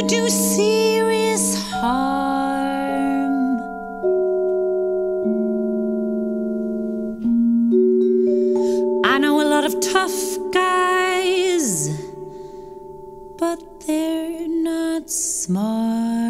do serious harm. I know a lot of tough guys, but they're not smart.